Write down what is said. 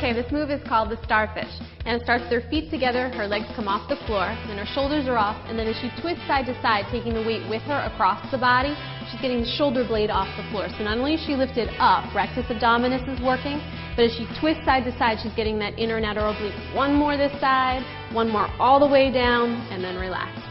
Okay, this move is called the starfish, and it starts with her feet together, her legs come off the floor, then her shoulders are off, and then as she twists side to side, taking the weight with her across the body, she's getting the shoulder blade off the floor. So not only is she lifted up, rectus abdominis is working, but as she twists side to side, she's getting that inner lateral oblique. One more this side, one more all the way down, and then relax.